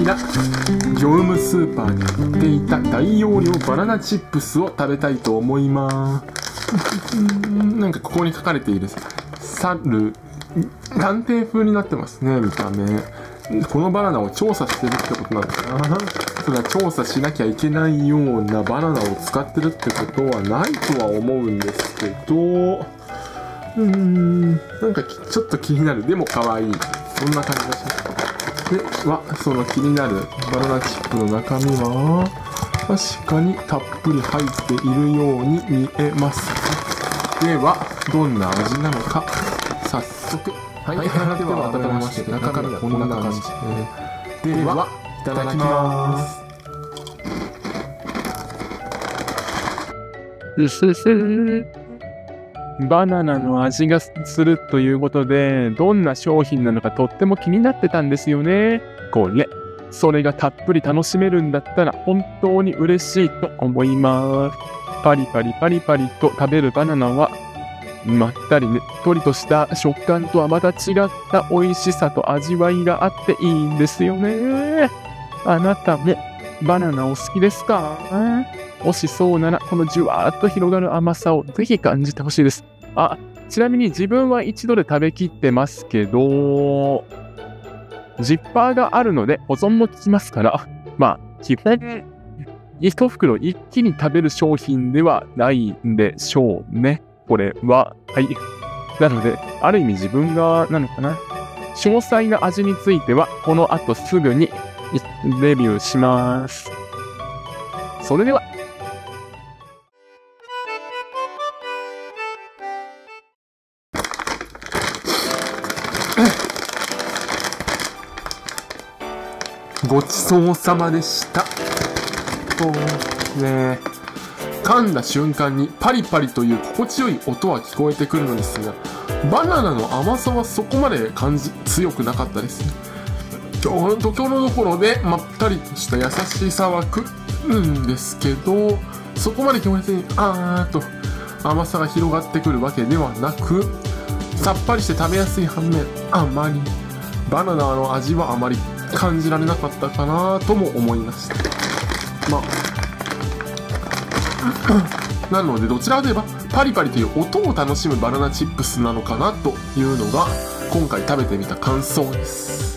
な業務スーパーに売っていた大容量バナナチップスを食べたいと思います。なんかここに書かれている猿、探偵風になってますね、見た目。このバナナを調査してるってことなのかな。それは調査しなきゃいけないようなバナナを使ってるってことはないとは思うんですけど、なんかちょっと気になる。でも可愛い。そんな感じがします。で、その気になるバナナチップの中身は、確かにたっぷり入っているように見えます。では、どんな味なのか、早速。はい、では温めまして、中身はこんな感じ。では、いただきます。 バナナの味がするということで、どんな商品なのかとっても気になってたんですよね。それがたっぷり楽しめるんだったら本当に嬉しいと思います。パリパリパリパリと食べるバナナは、まったりねっとりとした食感とはまた違った美味しさと味わいがあっていいんですよね。あなたもバナナお好きですか？もしそうなら、このじゅわーっと広がる甘さをぜひ感じてほしいです。ちなみに自分は一度で食べきってますけど、ジッパーがあるので保存も効きますから、基本、一袋一気に食べる商品ではないんでしょうね。これは。はい。なので、ある意味自分が、詳細な味については、この後すぐにレビューします。それでは。 ごちそうさまでした。噛んだ瞬間にパリパリという心地よい音は聞こえてくるのですが、バナナの甘さはそこまで強くなかったですね。ところどころでまったりとした優しさは来るんですけど、そこまで強烈にと甘さが広がってくるわけではなく、さっぱりして食べやすい反面、バナナの味はあまり感じられなかったかなとも思いました。なのでどちらかといえばパリパリという音を楽しむバナナチップスなのかなというのが今回食べてみた感想です。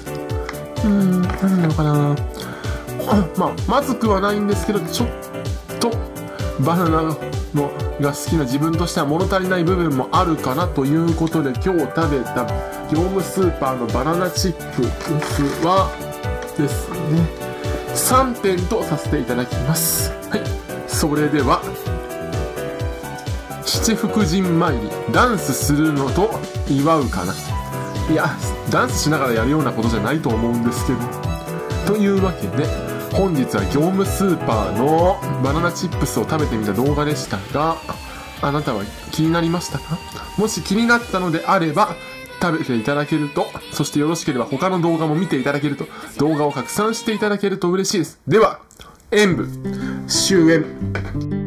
何なのかな。まずくはないんですけど、ちょっとバナナのが好きな自分としては物足りない部分もあるかなということで、今日食べた業務スーパーのバナナチップスはですね、3点とさせていただきます。はい、それでは七福神参り、ダンスするのと祝うかな。いや、ダンスしながらやるようなことじゃないと思うんですけど。というわけで、本日は業務スーパーのバナナチップスを食べてみた動画でしたが、あなたは気になりましたか？もし気になったのであれば、食べていただけると、そしてよろしければ他の動画も見ていただけると、動画を拡散していただけると嬉しいです。では、演舞終演。